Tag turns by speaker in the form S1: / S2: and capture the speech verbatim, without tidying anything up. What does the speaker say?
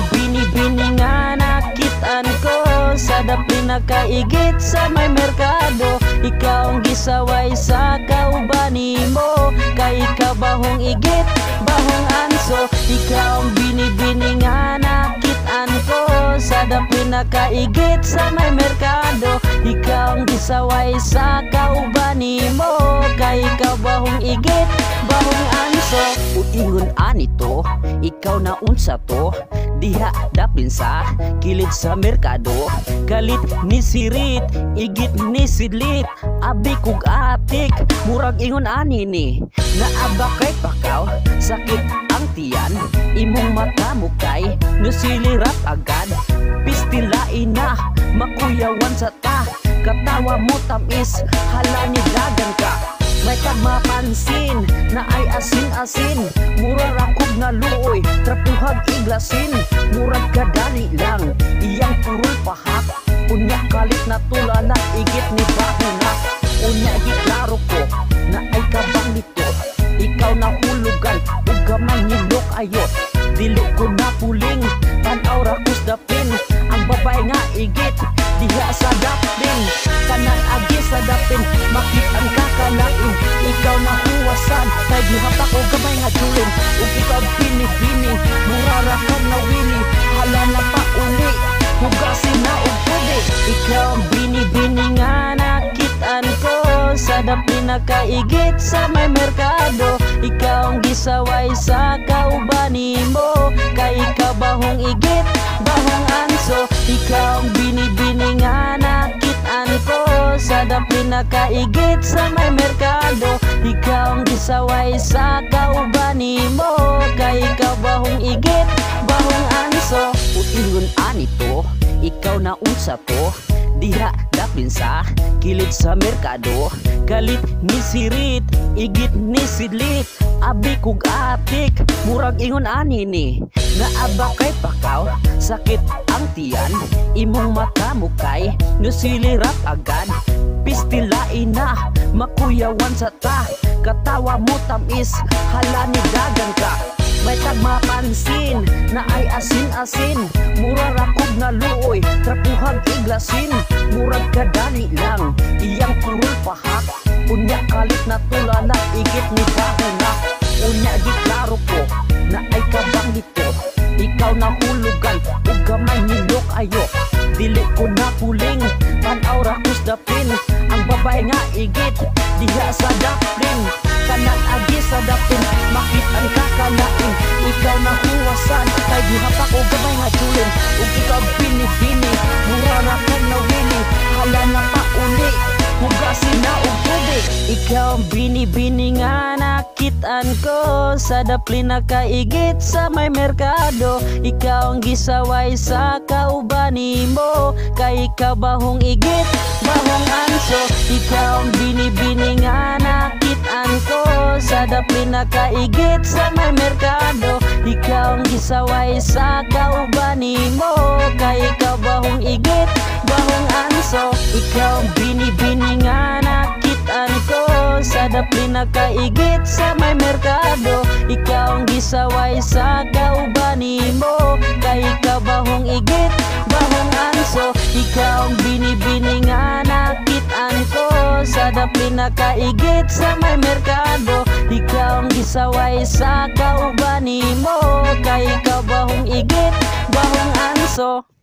S1: bini-bini nga nakitaan ko, sa dapli nakaigit sa may merkado. Ikaw ang gisaway sa kaubani mo, kay ikaw bahong igit, bahong anso. Ikaw ang bini-bini nga nakitaan ko, sa dapli nakaigit sa may merkado. Ikaw ang gisaway sa kaubani mo, kay ikaw bahong igit, bahong anso. Uingon anito, ikaw na unsa to, diha dapin sa kilid sa merkado. Galit ni sirit, igit ni sidlit, abi kug atik, murag ingon ani ni. Naaba kay pakaw, sakit ang tiyan, imong mata mukay, nusilirap agad. Pistilain na, makuyawan sa ta, katawa mo tamis, hala ni dagan ka. May kagmapansin na ay asin-asin, murag akog nga luoy, trapuhag iglasin. Murag kadali lang, iyang puroy pahak, unya kalit na tulala, igit ni bahuna. Unya giklaro ko na ay kabang nito, ikaw na hulugan, ug gamay nilok ayot. Dili ko na puling, tanaw rakus dapin, ang babay nga igit, diha sa dapin. Kanan agi sa dapin, makit ang kakalain. Ikaw na huwasan, kay gihapak o gamay nga julin. Ug ikaw bini-bini, murara ka na wini, hala na pa uli, hugasin na og tubig. Ikaw ang bini-bini nga nakitaan ko, sa dapli nakaigit sa may merkado. Ikaw ang gisaway sa kaubani mo, kay ikaw bahong igit, bahong anso. Ikaw ang bini-bini nga nakitaan ko, sa dapli nakaigit sa may merkado. Ikaw ang gisaway sa kaubani mo, kay ikaw bahong igit, bahong anso. Uingon anito, ikaw na unsa to, diha dapin sa kilid sa merkado. Galit ni sirit, igit ni sidlit, abi kug atik, murag ingon ani ni. Naaba kay pakaw, sakit ang tiyan, imong mata mukay, nusilirap agad. Pistilain na, makuyawan sa ta, katawa mo tamis, hala ni dagan ka. May tagmapansin na ay asin-asin, murag akog nga luoy, trapuhag iglasin. Murag kadali lang, iyang puroy pahak, unya kalit na tulala, igit ni bahuna. Unya giklaro ko na ay kabang nito, ikaw na hulugan, ug gamay nilok ayo. Dili ko na puling, tanaw rakus dapin, ang babay nga igit, diha sa dapin. Kanan agi sa dapin, makit ang kakalain. Ikaw na huwasan, kay gihapak o gamay nga julin. Ug ikaw bini-bini, murara ka na wini, hala na pa uli, hugasin na og tubig. Ikaw ang bini-bini nga nakitaan ko, sa dapli nakaigit sa may merkado. Ikaw ang gisaway sa kaubani mo, kay ikaw bahong igit, bahong anso. Ikaw ang bini-bini nga nakitaan ko, sa dapli nakaigit sa may merkado. Ikaw ang gisaway sa kaubani mo, kay ikaw bahong igit, bahong anso. Ikaw ang bini-bini nga nakitaan ko, sa dapli nakaigit sa may merkado. Ikaw ang gisaway sa kaubani mo, kay ikaw bahong igit, bahong anso. Ikaw ang bini-bini nga nakitaan ko, sa dapli nakaigit sa may merkado. Ikaw ang gisaway sa kaubani mo, kay ikaw bahong igit, bahong anso.